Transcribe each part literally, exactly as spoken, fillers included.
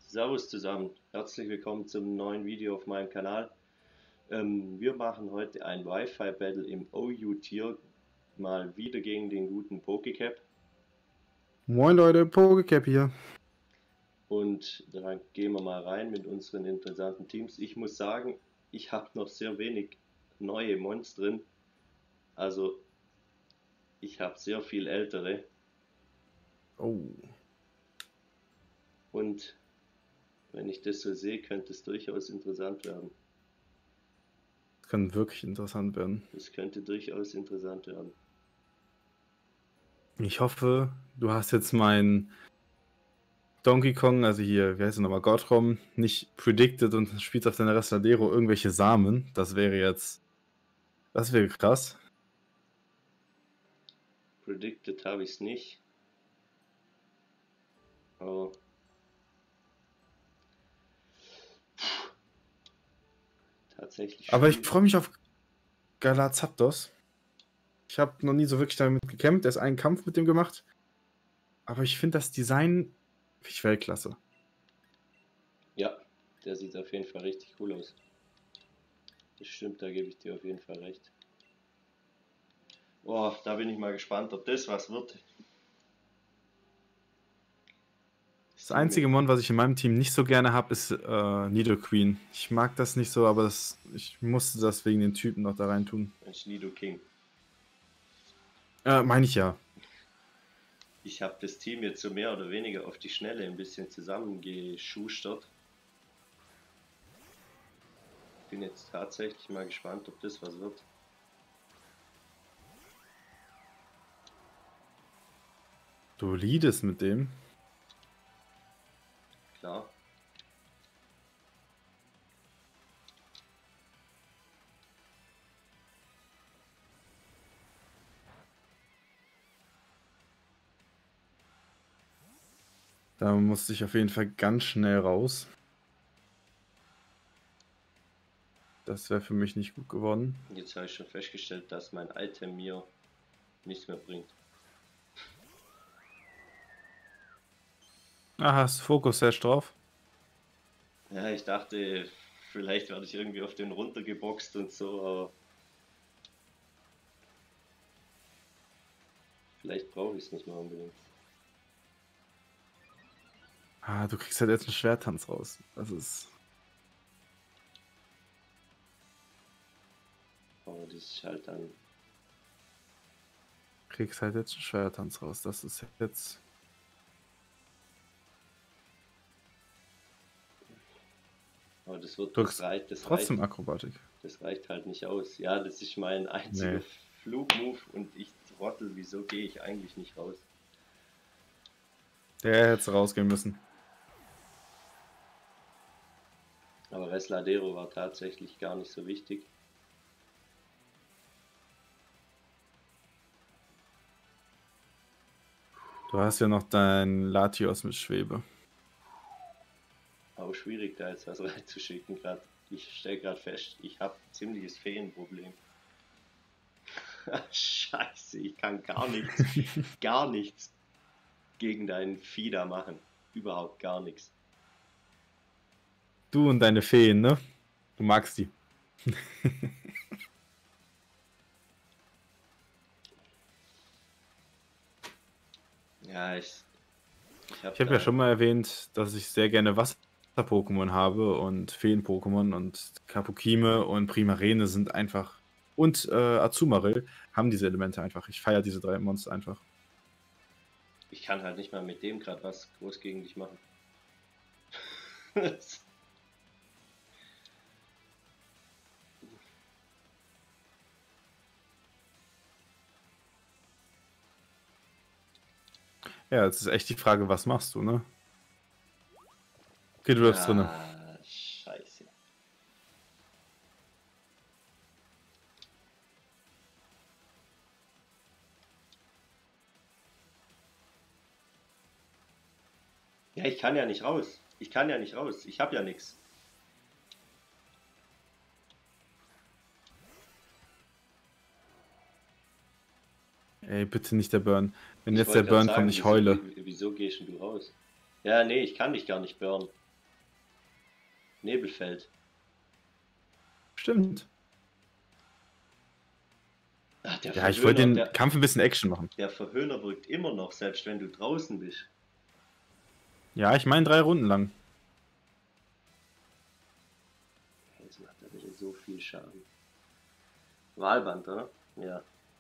Servus zusammen, herzlich willkommen zum neuen Video auf meinem Kanal. Ähm, wir machen heute ein Wi-Fi-Battle im O U-Tier, mal wieder gegen den guten Pokecap. Moin Leute, Pokecap hier. Und dann gehen wir mal rein mit unseren interessanten Teams. Ich muss sagen, ich habe noch sehr wenig neue Mons drin. Also ich habe sehr viel ältere. Oh. Und wenn ich das so sehe, könnte es durchaus interessant werden. Das kann wirklich interessant werden. Es könnte durchaus interessant werden. Ich hoffe, du hast jetzt mein Donkey Kong, also hier, wie heißt er nochmal, Gottrom, nicht predicted und spielst auf deiner Restladero irgendwelche Samen. Das wäre jetzt, das wäre krass. Predicted habe ich es nicht. Aber tatsächlich. Aber ich freue mich auf Galazapdos. Ich habe noch nie so wirklich damit gekämpft. Erst einen Kampf mit dem gemacht. Aber ich finde das Design wirklich Weltklasse. Ja, der sieht auf jeden Fall richtig cool aus. Das stimmt, da gebe ich dir auf jeden Fall recht. Boah, da bin ich mal gespannt, ob das was wird. Das einzige Mon, was ich in meinem Team nicht so gerne habe, ist äh, Nidoqueen. Ich mag das nicht so, aber das, ich musste das wegen den Typen noch da rein tun. Mensch, Nidoking. Äh, meine ich ja. Ich habe das Team jetzt so mehr oder weniger auf die Schnelle ein bisschen zusammengeschustert. Bin jetzt tatsächlich mal gespannt, ob das was wird. Du leadest mit dem. Klar. Da musste ich auf jeden Fall ganz schnell raus. Das wäre für mich nicht gut geworden. Jetzt habe ich schon festgestellt, dass mein Item mir nichts mehr bringt. Ah, hast du Fokus Sash drauf? Ja, ich dachte, vielleicht werde ich irgendwie auf den runtergeboxt und so, aber vielleicht brauche ich es nicht mehr unbedingt. Ah, du kriegst halt jetzt einen Schwerttanz raus. Das ist... Aber das ist halt dann... Kriegst halt jetzt einen Schwerttanz raus. Das ist jetzt... Aber das wird... Das reicht, das trotzdem reicht, Akrobatik. Das reicht halt nicht aus. Ja, das ist mein einziger Nee. Flugmove und ich trottel. Wieso gehe ich eigentlich nicht raus? Der hätte rausgehen müssen. Aber Resladero war tatsächlich gar nicht so wichtig. Du hast ja noch dein Latios mit Schwebe. Auch schwierig, da jetzt was reinzuschicken gerade. Ich stelle gerade fest, ich habe ziemliches Feenproblem. Scheiße, ich kann gar nichts, gar nichts gegen deinen Vieh da machen. Überhaupt gar nichts. Du und deine Feen, ne? Du magst die. Ja, ich... Ich habe Ich habe ja schon mal erwähnt, dass ich sehr gerne Wasser-Pokémon habe und Feen-Pokémon und Kapukime und Primarene sind einfach... Und äh, Azumarill haben diese Elemente einfach. Ich feiere diese drei Monster einfach. Ich kann halt nicht mal mit dem gerade was groß gegen dich machen. Ja, jetzt ist echt die Frage, was machst du, ne? Okay, du bleibst ah, drinne. Scheiße. Ja, ich kann ja nicht raus. Ich kann ja nicht raus. Ich habe ja nichts. Ey, bitte nicht der Burn. Wenn Ich jetzt der wollte grad Burn sagen, kommt, ich wieso, heule. wieso gehst du raus? Ja, nee, ich kann dich gar nicht burnen. Nebelfeld. Stimmt. Ach, der Ja, ich wollte Verhöhner, den der, Kampf ein bisschen Action machen. der Verhöhner wirkt immer noch, selbst wenn du draußen bist. Ja, ich meine drei Runden lang. Jetzt macht er wieder so viel Schaden. Wahlband, oder? Ja.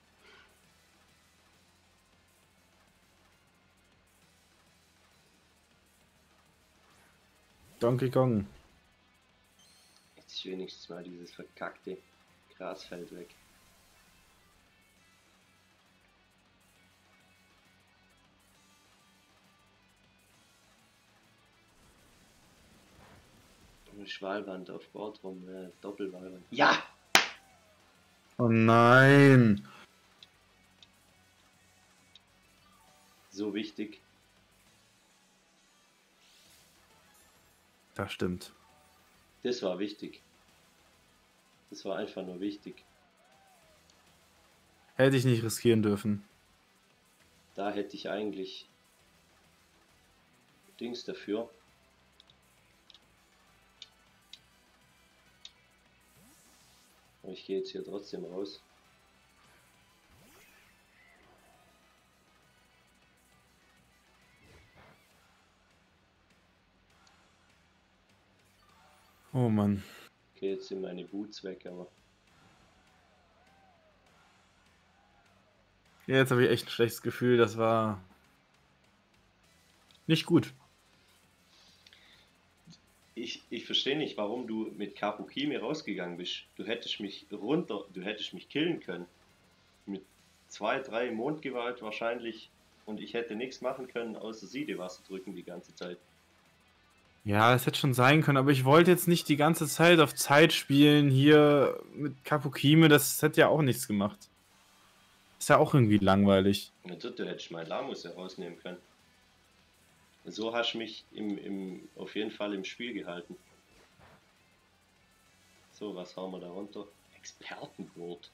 Donkey Kong. Jetzt ist wenigstens mal dieses verkackte Grasfeld weg. Schwalband auf Bord rum, äh, Doppelwahlband. Ja! Oh nein. So wichtig. Das stimmt. Das war wichtig. Das war einfach nur wichtig. Hätte ich nicht riskieren dürfen. Da hätte ich eigentlich Dings dafür. Aber ich gehe jetzt hier trotzdem raus. Oh Mann. Okay, jetzt sind meine Boots weg, aber Ja, jetzt habe ich echt ein schlechtes Gefühl. Das war nicht gut. ich, ich verstehe nicht, warum du mit Kapukimi rausgegangen bist. Du hättest mich runter, du hättest mich killen können. Mit zwei, drei Mondgewalt wahrscheinlich und ich hätte nichts machen können, außer Siedewasser drücken die ganze Zeit. Ja, es hätte schon sein können, aber ich wollte jetzt nicht die ganze Zeit auf Zeit spielen hier mit Kapukime. Das hätte ja auch nichts gemacht. Ist ja auch irgendwie langweilig. Natürlich, du hättest meinen Lamus herausnehmen können. So hast du mich im, im, auf jeden Fall im Spiel gehalten. So, was haben wir da runter? Expertengurt.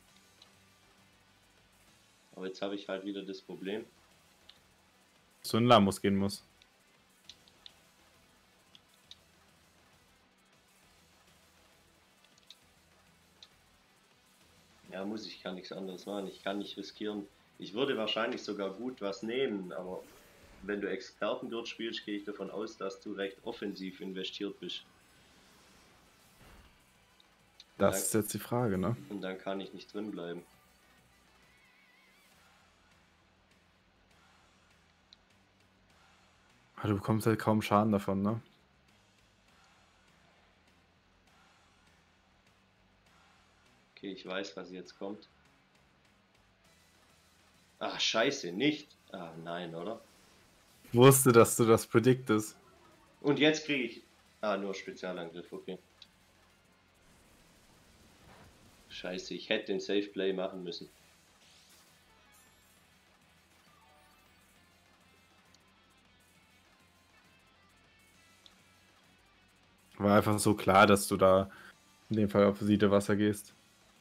Aber jetzt habe ich halt wieder das Problem. So ein Lamus gehen muss. Ja, muss ich, kann nichts anderes machen. Ich kann nicht riskieren. Ich würde wahrscheinlich sogar gut was nehmen, aber wenn du Expertengurt spielst, gehe ich davon aus, dass du recht offensiv investiert bist. Das dann, ist jetzt die Frage, ne? Und dann kann ich nicht drin bleiben. Aber du bekommst halt kaum Schaden davon, ne? Okay, ich weiß, was jetzt kommt. Ach, scheiße, nicht. Ah, nein, oder? Ich wusste, dass du das prediktest. Und jetzt kriege ich... Ah, nur Spezialangriff, okay. Scheiße, ich hätte den Safe Play machen müssen. War einfach so klar, dass du da in dem Fall auf Siedewasser gehst.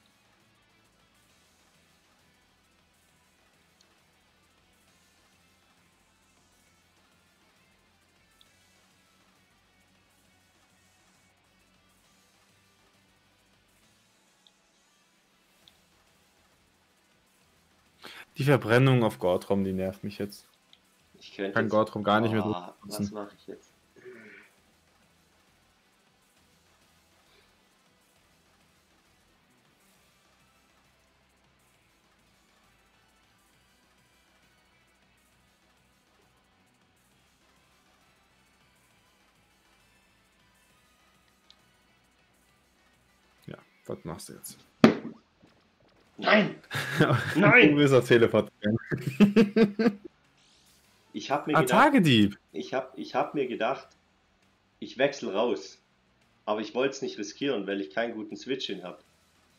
Die Verbrennung auf Gortrom, die nervt mich jetzt. Ich könnte Kann jetzt... Gortrom gar nicht mehr Oh, drüber was nutzen. mache ich jetzt? Ja, was machst du jetzt? Nein! Du Nein! bist aufs Teleport gegangen. Ich habe mir Ah, gedacht... Tagedieb! Ich habe ich hab mir gedacht, ich wechsle raus. Aber ich wollte es nicht riskieren, weil ich keinen guten Switch hin habe.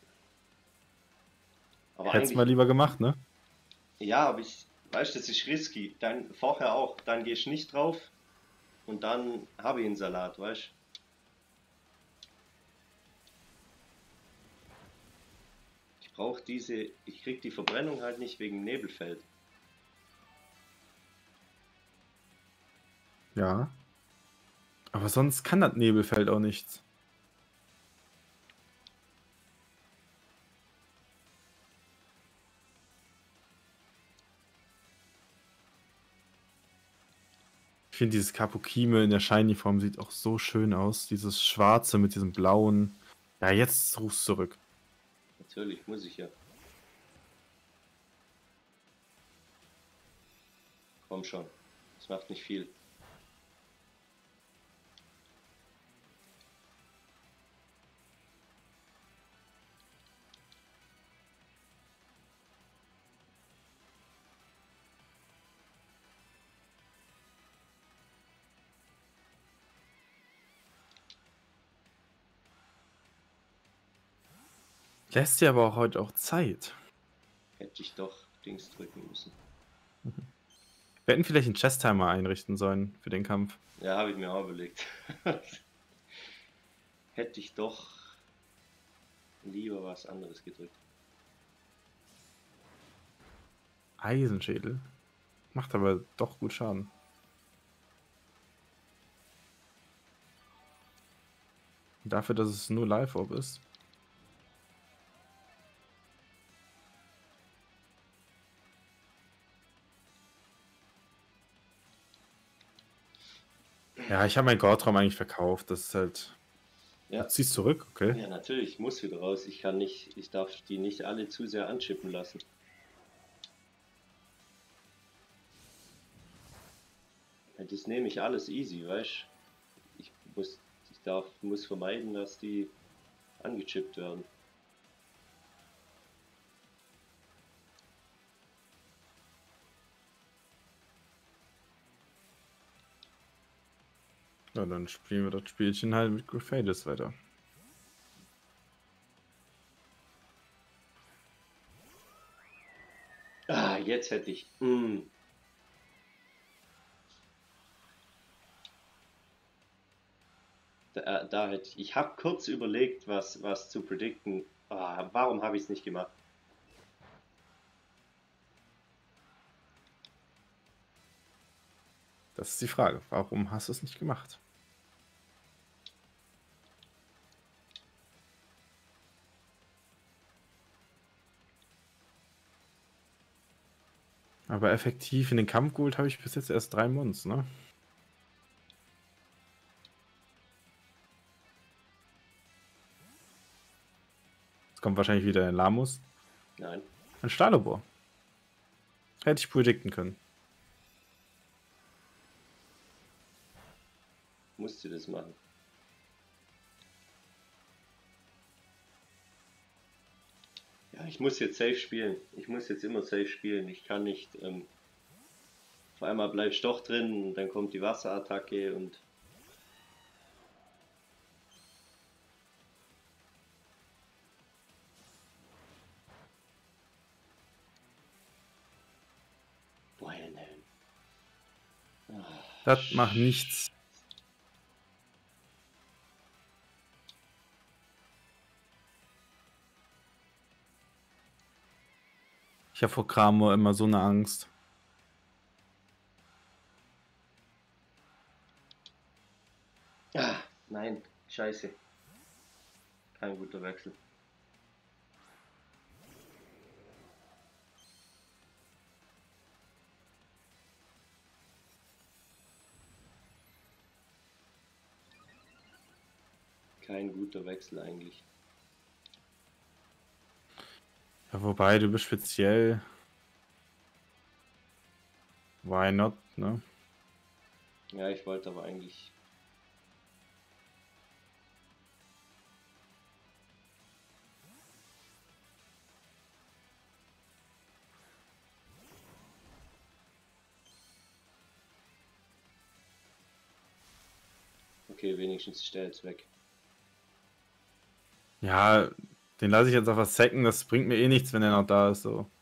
Aber Hättest mal eigentlich... lieber gemacht, ne? Ja, aber ich... Weißt du, das ist risky. Dann vorher auch. Dann gehst du nicht drauf. Und dann habe ich einen Salat, weißt du? Ich brauche diese... Ich krieg die Verbrennung halt nicht wegen Nebelfeld. Ja. Aber sonst kann das Nebelfeld auch nichts. Ich finde dieses Kapukime in der Shiny-Form sieht auch so schön aus. Dieses Schwarze mit diesem Blauen. Ja, jetzt rufst du zurück. Natürlich, muss ich ja. Komm schon. Das macht nicht viel. Lässt dir aber auch heute auch Zeit. Hätte ich doch Dings drücken müssen. Wir hätten vielleicht einen Chess-Timer einrichten sollen für den Kampf. Ja, habe ich mir auch überlegt. Hätte ich doch lieber was anderes gedrückt. Eisenschädel. Macht aber doch gut Schaden. Dafür, dass es nur Live-Orb ist. Ja, ich habe meinen Gortraum eigentlich verkauft. Das ist halt. Ja. Du ziehst zurück, okay. Ja, natürlich, ich muss wieder raus. Ich kann nicht, ich darf die nicht alle zu sehr anschippen lassen. Das nehme ich alles easy, weißt? Ich muss, ich darf, muss vermeiden, dass die angechippt werden. Ja, dann spielen wir das Spielchen halt mit Grafadis weiter. Ah, jetzt hätte ich. Mm. Da, da hätte ich. Ich habe kurz überlegt, was, was zu predikten. Ah, warum habe ich es nicht gemacht? Das ist die Frage. Warum hast du es nicht gemacht? Aber effektiv in den Kampf geholt habe ich bis jetzt erst drei Mons, ne? Jetzt kommt wahrscheinlich wieder ein Lamus. Nein. Ein Stahlobor. Hätte ich predikten können. Musst du das machen. Ja, ich muss jetzt safe spielen. Ich muss jetzt immer safe spielen. Ich kann nicht. Ähm, auf einmal bleibst du doch drin und dann kommt die Wasserattacke und. Boah, nein. Ah, Das macht nichts. Ich habe vor Kramor immer so eine Angst. Ah, nein, scheiße. Kein guter Wechsel. Kein guter Wechsel eigentlich. Ja, wobei, du bist speziell. Why not, ne? Ja, ich wollte aber eigentlich. Okay, wenigstens ist der jetzt weg. Ja, den lasse ich jetzt auf was sacken. Das bringt mir eh nichts, wenn er noch da ist. So.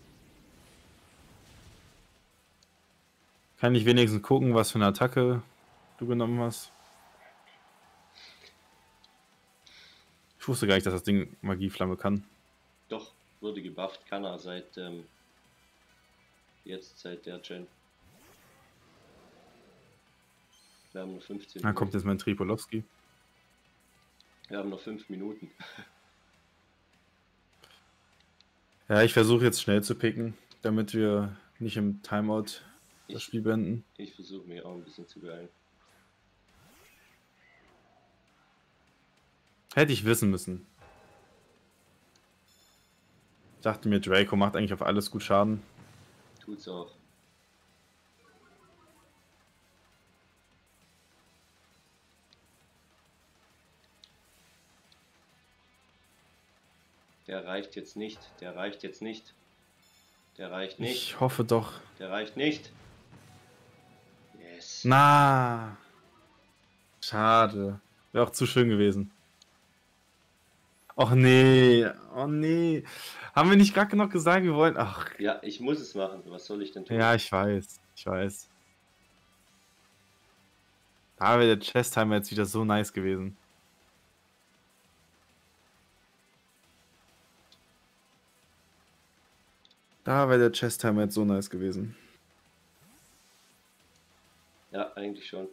Kann ich wenigstens gucken, was für eine Attacke du genommen hast. Ich wusste gar nicht, dass das Ding Magieflamme kann. Doch, wurde gebufft, kann er seit ähm, jetzt, seit der Gen. Wir haben noch fünfzehn Dann kommt Minuten. jetzt mein Tripolowski. Wir haben noch fünf Minuten. Ja, ich versuche jetzt schnell zu picken, damit wir nicht im Timeout das Ich, Spiel beenden. ich versuche mich auch ein bisschen zu beeilen. Hätte ich wissen müssen. Ich dachte mir, Draco macht eigentlich auf alles gut Schaden. Tut's auch. Der reicht jetzt nicht. Der reicht jetzt nicht. Der reicht nicht. Ich hoffe doch. Der reicht nicht. Yes. Na. Schade. Wäre auch zu schön gewesen. Och nee. Oh nee. Haben wir nicht gerade noch gesagt, wir wollen. Ach. Ja, ich muss es machen. Was soll ich denn tun? Ja, ich weiß. Ich weiß. Da wäre der Chest-Timer jetzt wieder so nice gewesen. Da wäre der Chest-Timer jetzt so nice gewesen. Ja, eigentlich schon.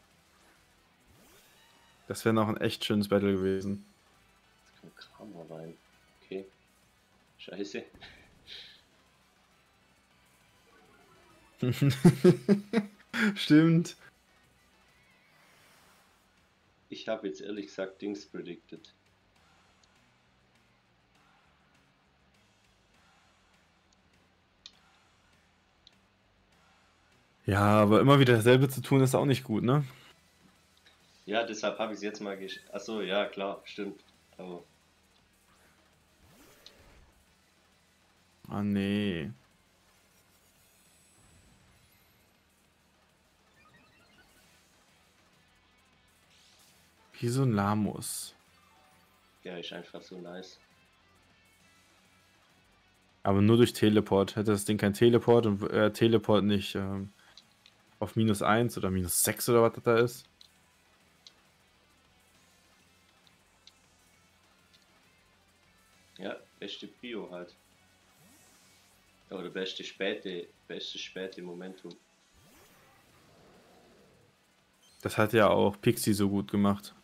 Das wäre noch ein echt schönes Battle gewesen. Jetzt kommt Kramer rein. Okay. Scheiße. Stimmt. Ich habe jetzt ehrlich gesagt Dings predicted. Ja, aber immer wieder dasselbe zu tun ist auch nicht gut, ne? Ja, deshalb habe ich es jetzt mal gesch... Achso, ja, klar, stimmt. Aber Ah, nee. Wie so ein Lamus. ja, ist einfach so nice. Aber nur durch Teleport. Hätte das Ding kein Teleport und äh, Teleport nicht ähm, auf minus eins oder minus sechs oder was das da ist. Ja, beste Prio halt. Oder beste späte, beste späte Momentum. Das hat ja auch Pixie so gut gemacht.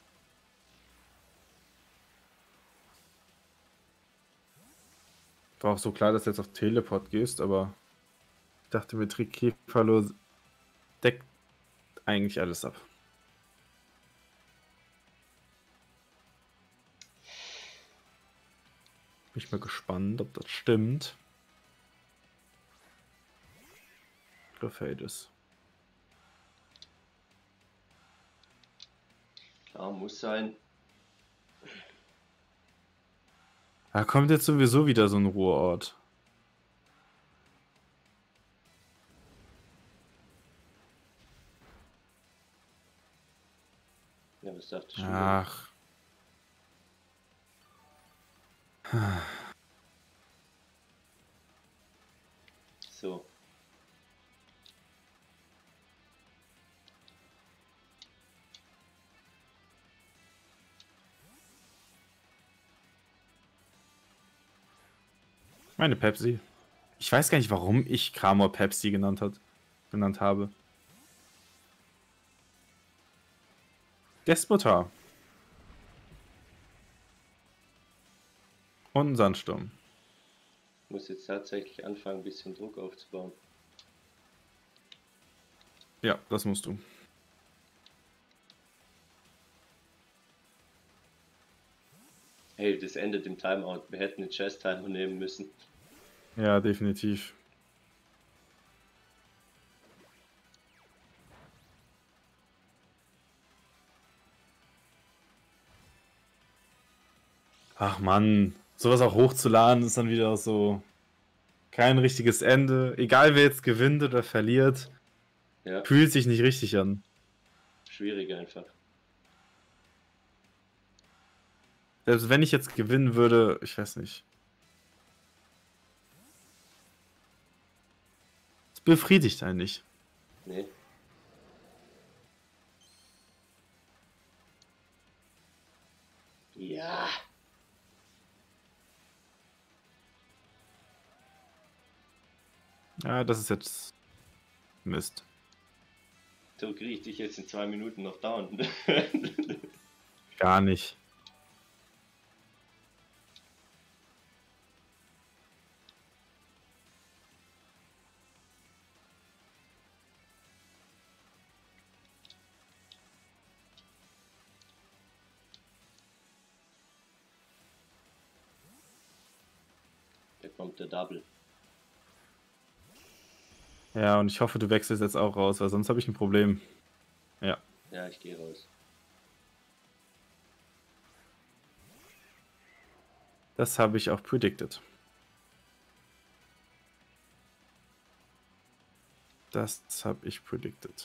War auch so klar, dass du jetzt auf Teleport gehst, aber ich dachte mir, Trikefalo deckt eigentlich alles ab. Bin ich mal gespannt, ob das stimmt. Gefällt es. Klar, muss sein. Da kommt jetzt sowieso wieder so ein Ruheort. Ja, was dachte ich schon? Ach. So. Meine Pepsi. Ich weiß gar nicht, warum ich Kramor Pepsi genannt, hat, genannt habe. Despotar. Und ein Sandsturm. Ich muss jetzt tatsächlich anfangen, ein bisschen Druck aufzubauen. Ja, das musst du. Hey, das endet im Timeout. Wir hätten den Chess-Timer nehmen müssen. Ja, definitiv. Ach Mann, sowas auch hochzuladen ist dann wieder so kein richtiges Ende. Egal wer jetzt gewinnt oder verliert, Ja, fühlt sich nicht richtig an. schwierig einfach. Selbst wenn ich jetzt gewinnen würde, ich weiß nicht. Es befriedigt einen nicht. Nee. Ja. Ja, das ist jetzt Mist. So kriege ich dich jetzt in zwei Minuten noch down. Gar nicht. Da kommt der Double. Ja, und ich hoffe, du wechselst jetzt auch raus, weil sonst habe ich ein Problem. Ja. Ja, ich gehe raus. Das habe ich auch predicted. Das habe ich predicted.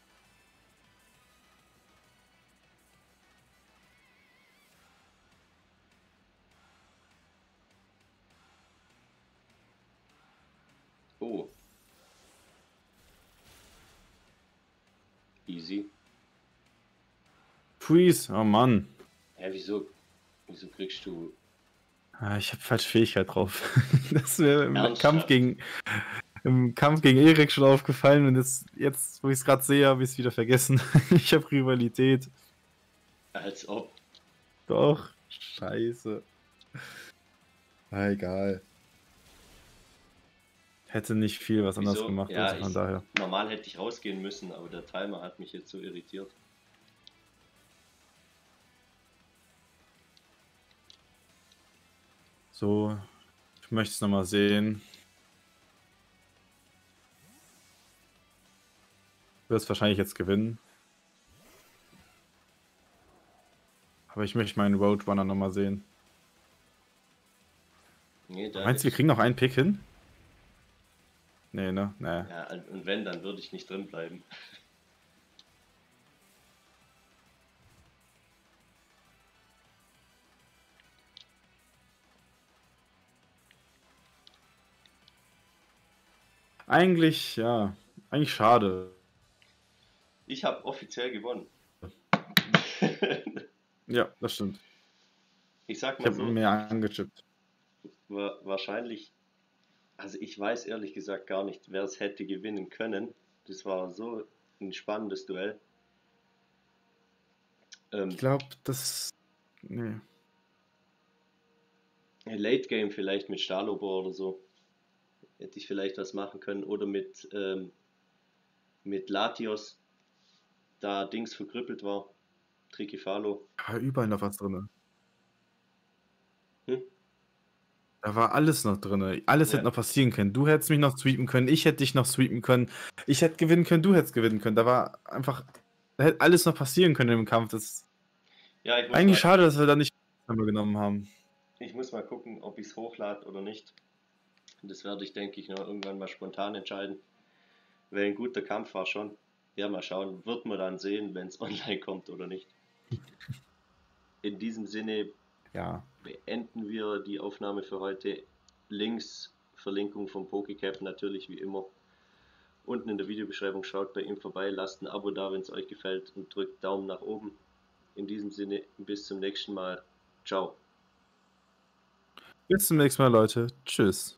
Oh. Easy. Freeze, oh Mann. Hä, wieso? Wieso kriegst du... Ah, ich habe falsche Fähigkeit drauf. Das wäre im Ernsthaft? Kampf gegen im Kampf gegen Erik schon aufgefallen und jetzt, jetzt wo ich es gerade sehe, habe ich es wieder vergessen. Ich habe Rivalität. Als ob. Doch, scheiße. Ah, egal. Hätte nicht viel was anders Wieso? gemacht, Ja, also von ich, daher. normal hätte ich rausgehen müssen, aber der Timer hat mich jetzt so irritiert. So, ich möchte es nochmal sehen. Du wirst wahrscheinlich jetzt gewinnen. Aber ich möchte meinen Roadrunner nochmal sehen. Nee, da Meinst du, wir ist- kriegen noch einen Pick hin? Nee, ne? Nee. Ja, und wenn, dann würde ich nicht drin bleiben. Eigentlich, ja. Eigentlich schade. Ich habe offiziell gewonnen. Ja, das stimmt. Ich sag Ich mal habe so, mehr angechippt. wa- wahrscheinlich, also ich weiß ehrlich gesagt gar nicht, wer es hätte gewinnen können. Das war so ein spannendes Duell. Ähm, Ich glaube, das. Nee. Late Game vielleicht mit Stalober oder so. Hätte ich vielleicht was machen können. Oder mit, ähm, mit Latios, da Dings verkrüppelt war. Trikifalo. Da war überall noch was drin. Hm? Da war alles noch drin. Alles Ja. hätte noch passieren können. Du hättest mich noch sweepen können, ich hätte dich noch sweepen können. Ich hätte gewinnen können, du hättest gewinnen können. Da war einfach. Da hätte alles noch passieren können im Kampf. Das ist Ja, ich muss, eigentlich mal, schade, dass wir da nicht genommen haben. ich muss mal gucken, ob ich es hochlade oder nicht. Das werde ich, denke ich, noch irgendwann mal spontan entscheiden. Weil ein guter Kampf war schon. Ja, mal schauen. Wird man dann sehen, wenn es online kommt oder nicht. In diesem Sinne Ja. beenden wir die Aufnahme für heute. Links, Verlinkung vom PokéCap natürlich wie immer. Unten in der Videobeschreibung, schaut bei ihm vorbei, lasst ein Abo da, wenn es euch gefällt und drückt Daumen nach oben. In diesem Sinne, bis zum nächsten Mal. Ciao. Bis zum nächsten Mal, Leute. Tschüss.